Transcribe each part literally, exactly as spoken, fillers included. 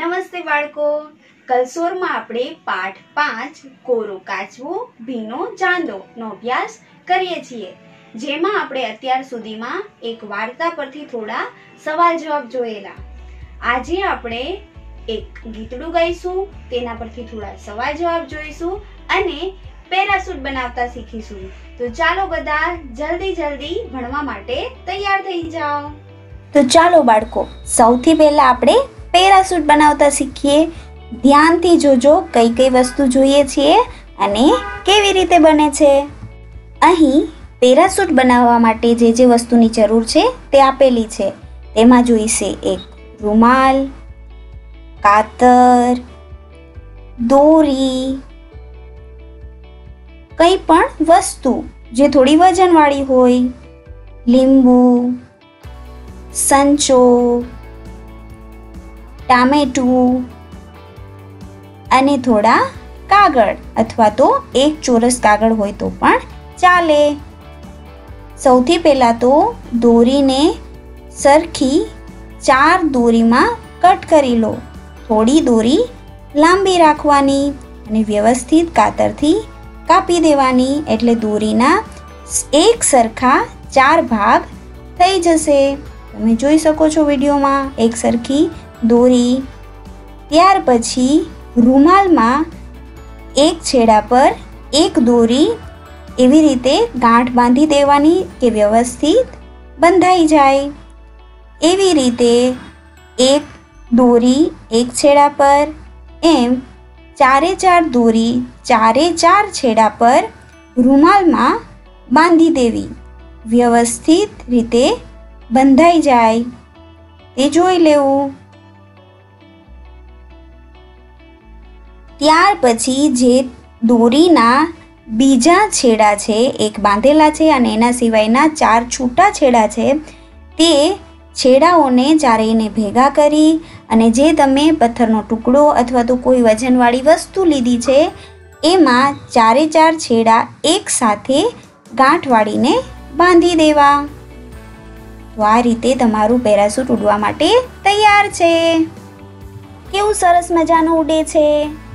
નમસ્તે બાળકો, કલસોરમાં આપણે પાઠ પાંચ કોરો કાચવો ભીનો ચાંદો નો અભ્યાસ કરીએ છીએ, જેમાં આપણે અત્યાર સુધીમાં એક વાર્તા પરથી થોડા સવાલ જવાબ જોયેલા. આજે આપણે એક ગીતડું ગાઈશું, તેના પરથી થોડા સવાલ જવાબ જોઈશું અને પેરાસૂટ બનાવતા શીખીશું. તો ચાલો બધા જલ્દી જલ્દી ભણવા માટે તૈયાર થઈ જાઓ. તો ચાલો બાળકો, સૌથી પહેલા આપણે પેરાસૂટ બનાવતા શીખીએ. ધ્યાનથી જોજો કઈ કઈ વસ્તુ જોઈએ છીએ અને કેવી રીતે બને છે. અહીં પેરાસૂટ બનાવવા માટે જે જે વસ્તુની જરૂર છે તે આપેલી છે. તેમાં જોઈશે એક રૂમાલ, કાતર, દોરી, કંઈ પણ વસ્તુ જે થોડી વજનવાળી હોય, લીંબુ, સંચો, ટામેટું અને થોડા કાગળ અથવા તો એક ચોરસ કાગળ હોય તો પણ ચાલે. સૌથી પહેલાં તો દોરીને સરખી ચાર દોરીમાં કટ કરી લો. થોડી દોરી લાંબી રાખવાની અને વ્યવસ્થિત કાતરથી કાપી દેવાની, એટલે દોરીના એક સરખા ચાર ભાગ થઈ જશે. તમે જોઈ શકો છો વિડીયોમાં એક સરખી દોરી. ત્યાર પછી રૂમાલમાં એક છેડા પર એક દોરી એવી રીતે ગાંઠ બાંધી દેવાની કે વ્યવસ્થિત બંધાઈ જાય. એવી રીતે એક દોરી એક છેડા પર, એમ ચારે ચાર દોરી ચારે ચાર છેડા પર રૂમાલમાં બાંધી દેવી, વ્યવસ્થિત રીતે બંધાઈ જાય તે જોઈ લેવું. ત્યાર પછી જે દોરીના બીજા છેડા છે એક બાંધેલા છે અને એના સિવાયના ચાર છૂટા છેડા છે, તે છેડાઓને ચારેયને ભેગા કરી અને જે તમે પથ્થરનો ટુકડો અથવા તો કોઈ વજનવાળી વસ્તુ લીધી છે એમાં ચારે ચાર છેડા એક સાથે ગાંઠ વાળીને બાંધી દેવા. તો આ રીતે તમારું પેરાસૂટ ઉડવા માટે તૈયાર છે. કેવું સરસ મજાનું ઉડે છે.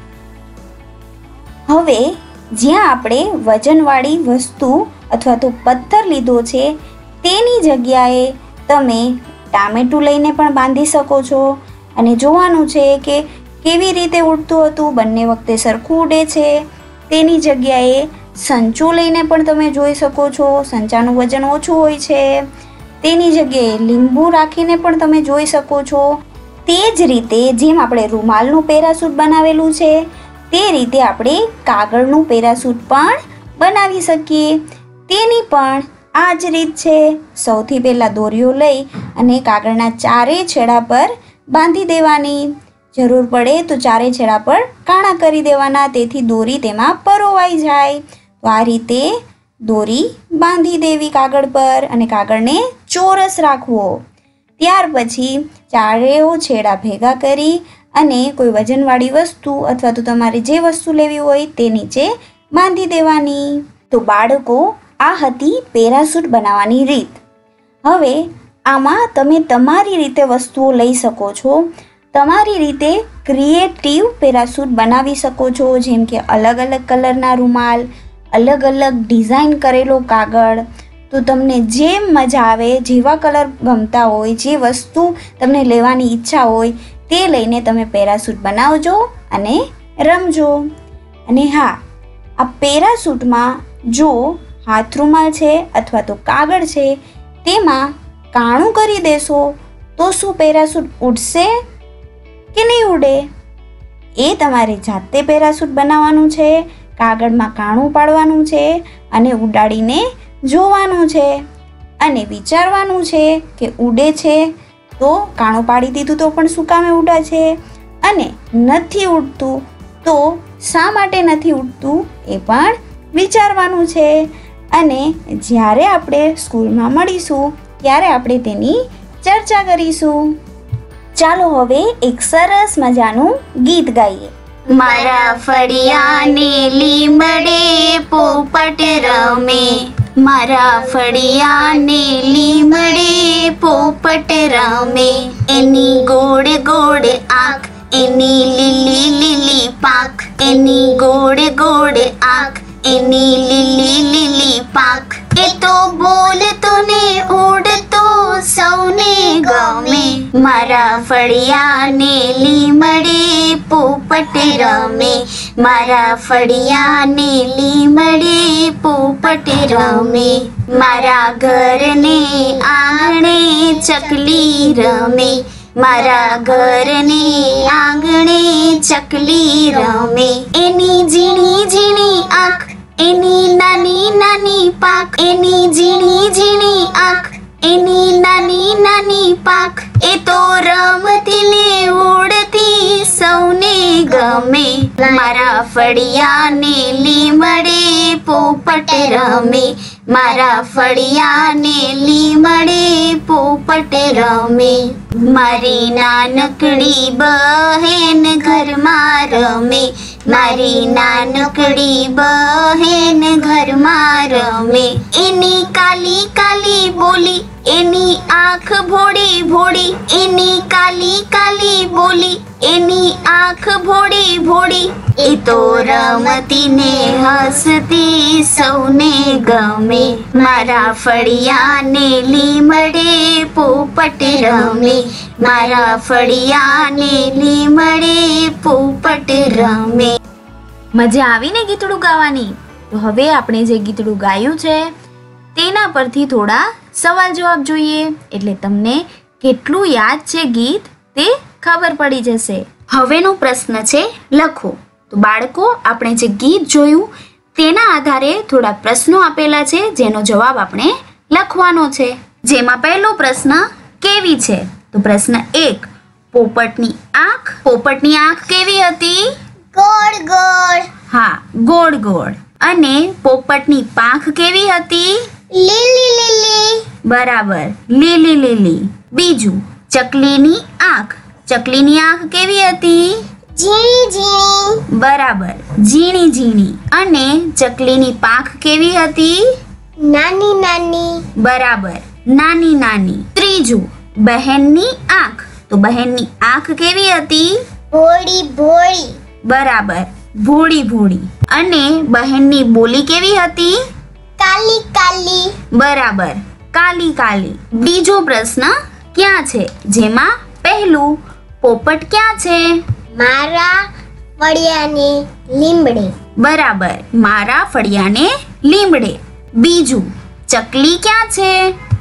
હવે જ્યાં આપણે વજનવાળી વસ્તુ અથવા તો પથ્થર લીધો છે તેની જગ્યાએ તમે ટામેટું લઈને પણ બાંધી શકો છો અને જોવાનું છે કે કેવી રીતે ઉડતું હતું, બંને વખતે સરખું ઉડે છે. તેની જગ્યાએ સંચો લઈને પણ તમે જોઈ શકો છો, સંચાનું વજન ઓછું હોય છે. તેની જગ્યાએ લીંબુ રાખીને પણ તમે જોઈ શકો છો. તે જ રીતે જેમ આપણે રૂમાલનું પેરાસૂટ બનાવેલું છે તે રીતે આપણે કાગળનું પેરાસૂટ પણ બનાવી શકીએ. તેની પણ આ જ રીત છે. સૌથી પહેલાં દોરીઓ લઈ અને કાગળના ચારેય છેડા પર બાંધી દેવાની. જરૂર પડે તો ચારેય છેડા પર કાણા કરી દેવાના, તેથી દોરી તેમાં પરોવાઈ જાય. તો આ રીતે દોરી બાંધી દેવી કાગળ પર અને કાગળને ચોરસ રાખવો. ત્યાર પછી ચારેય છેડા ભેગા કરી અને કોઈ વજનવાળી વસ્તુ અથવા તો તમારે જે વસ્તુ લેવી હોય તે નીચે બાંધી દેવાની. તો બાળકો, આ હતી પેરાસૂટ બનાવવાની રીત. હવે આમાં તમે તમારી રીતે વસ્તુઓ લઈ શકો છો. તમારી રીતે ક્રિએટિવ પેરાસૂટ બનાવી શકો છો, જેમ કે અલગ અલગ કલરના રૂમાલ, અલગ અલગ ડિઝાઇન કરેલો કાગળ. તો તમને જેમ મજા આવે, જેવા કલર ગમતા હોય, જે વસ્તુ તમને લેવાની ઈચ્છા હોય તે લઈને તમે પેરાસૂટ બનાવજો અને રમજો. અને હા, આ પેરાસૂટમાં જો હાથ રૂમાલ છે અથવા તો કાગળ છે તેમાં કાણું કરી દેશો તો શું પેરાસૂટ ઉડશે કે નહીં ઉડે? એ તમારે જાતે પેરાસૂટ બનાવવાનું છે. કાગળમાં કાણું પાડવાનું છે અને ઉડાડીને જોવાનું છે અને વિચારવાનું છે કે ઉડે છે તો કાણું પાડી દીધું તો પણ શું કામે ઉડે છે, અને નથી ઉડતું તો શા માટે નથી ઉડતું એ પણ વિચારવાનું છે. અને જ્યારે આપણે સ્કૂલમાં મળીશું ત્યારે આપણે તેની ચર્ચા કરીશું. ચાલો હવે એક સરસ મજાનું ગીત ગાઈએ. મારા ફળિયાને લીમડે પોપટ રમે, મારા ફળિયાને લીમડે પોપટ રમે, એની ગોળ ગોળ આંખ એની લીલી લીલી પાંખ, એની ગોળ ગોળ આંખ, એની લીલી લીલી પાંખ. એ તો બોલતો ને ઉડતો સૌને ગમે, મારા ફળિયાને લીમડે પોપટ રમે, મારા ફળિયાને લીમડે પોપટ રમે, મારા ઘરને આંગણે ચકલી રમે, મારા ઘરને આંગણે ચકલી રમે. એની ઝીણી ઝીણી આંખ, એની નાની નાની પાંખ, એની ઝીણી ઝીણી આંખ, એની નાની નાની પાંખ. એ તો રમતી ને ઉડતી સૌને ગમે, મારા ફળિયાને લીમડે પોપટ રમે, મારા ફળિયાને લીમડે પોપટ રમે. મારી નાનકડી બહેન ઘરમાં રમે, મારી નાનકડી બહેન ઘરમાં રમે. એની કાલી કાલી બોલી, એની આંખ ભોળી ભોળી, એની કાલી કાલી બોલી, એની આંખ ભોળી ભોળી. એ તો રમતી ને હસતી સૌને ગમે, મારા ફળિયાને લીમડે પોપટ રમે, મારા ફળિયાને લીમડે પોપટ રમે. મજા આવીને ગીતડું ગાવાની? તો હવે આપણે જે ગીતડું ગાયું છે તેના પરથી થોડા સવાલ જવાબ જોઈએ, એટલે તમને કેટલું યાદ છે ગીત તે ખબર પડી જશે. હવેનો પ્રશ્ન છે લખો. તો બાળકો, આપણે જે ગીત જોયું તેના આધારે થોડા પ્રશ્નો આપેલા છે જેનો જવાબ આપણે લખવાનો છે. જેમાં પહેલો પ્રશ્ન કેવી છે? તો પ્રશ્ન એક, પોપટની આંખ. પોપટની આંખ કેવી હતી? ગોળ ગોળ. હા, ગોળ ગોળ. અને પોપટની પાંખ કેવી હતી? લીલી લીલી. બરાબર, લીલી લીલી. બીજું, ચકલીની આંખ. ચકલીની આંખ કેવી હતી? ઝીણી ઝીણી. બરાબર, ઝીણી ઝીણી. અને ચકલીની પાંખ કેવી હતી? નાની નાની. બરાબર, નાની નાની. ત્રીજું, બહેનની આંખ. તો બહેનની આંખ કેવી હતી? ભોળી ભોળી. બરાબર, ભોળી ભોળી. અને બહેનની બોલી કેવી હતી? કાલી કાલી. બરાબર, કાલી કાલી. બીજો પ્રશ્ન ક્યાં છે? જેમાં પહેલું, પોપટ ક્યાં છે? મારા ફળિયાને લીમડે. બરાબર, મારા ફળિયાને લીમડે. બીજું, ચકલી ક્યાં છે?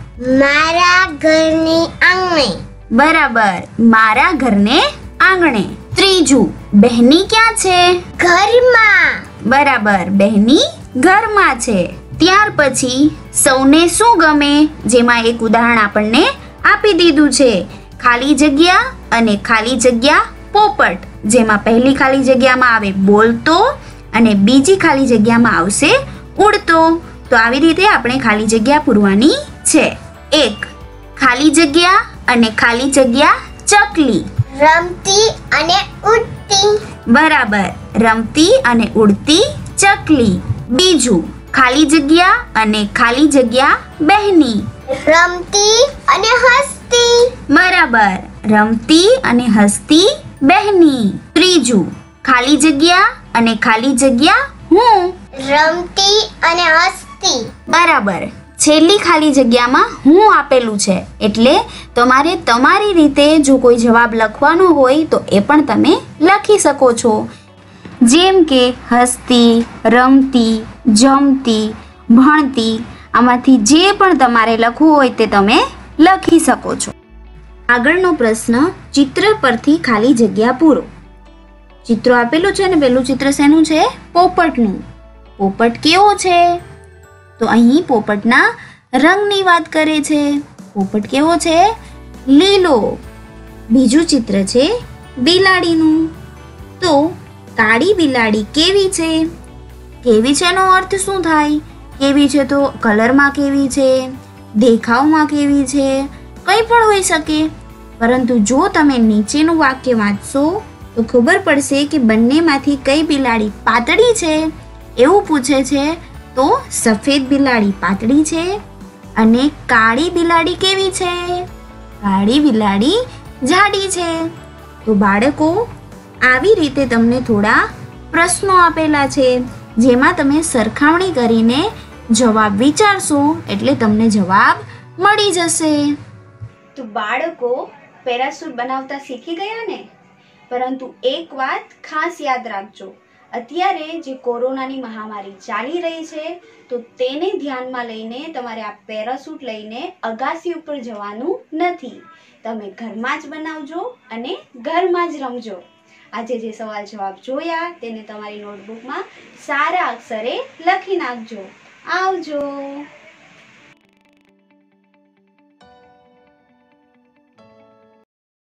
મારા ઘરની આંગણે. બરાબર, મારા ઘરને આંગણે. ત્રીજું, બહેની ક્યાં છે? ઘરમાં. બરાબર, બહેની ઘરમાં છે. ત્યાર પછી સૌને શું ગમે? જેમાં એક ઉદાહરણ આપણને આપી દીધું છે, ખાલી જગ્યા અને ખાલી જગ્યા પોપટ. જેમાં પહેલી ખાલી જગ્યામાં આવે બોલતો અને બીજી ખાલી જગ્યામાં આવશે ઉડતો. તો આવી રીતે આપણે ખાલી જગ્યા પૂરવાની છે. એક, ખાલી જગ્યા અને ખાલી જગ્યા ચકલી. રમતી અને ઉડતી. બરાબર, રમતી અને ઉડતી ચકલી. બીજું, ખાલી જગ્યા અને ખાલી જગ્યા બહેની. રમતી અને હસતી. બરાબર, રમતી અને હસતી બહેની. ત્રીજું, ખાલી જગ્યા અને ખાલી જગ્યા હું. રમતી અને હસતી. બરાબર, છેલ્લી ખાલી જગ્યામાં હું આપેલું છે, એટલે તમારે તમારી રીતે જો કોઈ જવાબ લખવાનો હોય તો એ પણ તમે લખી શકો છો. જેમ કે હસતી, રમતી, જમતી, ભણતી, આમાંથી જે પણ તમારે લખવું હોય તે તમે લખી શકો છો. આગળનો પ્રશ્ન, ચિત્ર પરથી ખાલી જગ્યા પૂરો. ચિત્રો આપેલું છે ને પેલું ચિત્ર શેનું છે? પોપટનું. પોપટ કેવો છે? તો અહીં પોપટના રંગની વાત કરે છે. પોપટ કેવો છે? લીલો. બીજું ચિત્ર છે બિલાડીનું. તો કાળી બિલાડી કેવી છે? કેવી છે નો અર્થ શું થાય? કેવી છે તો કલરમાં કેવી છે, દેખાવમાં કેવી છે, કંઈ પણ હોઈ શકે. પરંતુ જો તમે નીચેનું વાક્ય વાંચશો તો ખબર પડશે કે બંનેમાંથી કઈ બિલાડી પાતળી છે. એવું પૂછે છે તો સફેદ બિલાડી પાતળી છે અને કાળી બિલાડી કેવી છે? કાળી બિલાડી જાડી છે. તો બાળકો, આવી રીતે તમને થોડા પ્રશ્નો આપેલા છે, જેમાં તમે સરખામણી કરીને જવાબ વિચારશો એટલે તમને જવાબ મળી જશે. તો બાળકો પેરાશૂટ બનાવતા શીખી ગયા ને? પરંતુ એક વાત ખાસ યાદ રાખજો, અત્યારે જે કોરોનાની મહામારી ચાલી રહી છે તો તેને ધ્યાનમાં લઈને તમારે આ પેરાશૂટ લઈને અગાસી ઉપર જવાનું નથી. તમે ઘરમાં જ બનાવજો અને ઘરમાં જ રમજો. આજે જે સવાલ જવાબ જોયા તેને તમારી નોટબુકમાં સારા અક્ષરે લખી નાખજો. આવજો.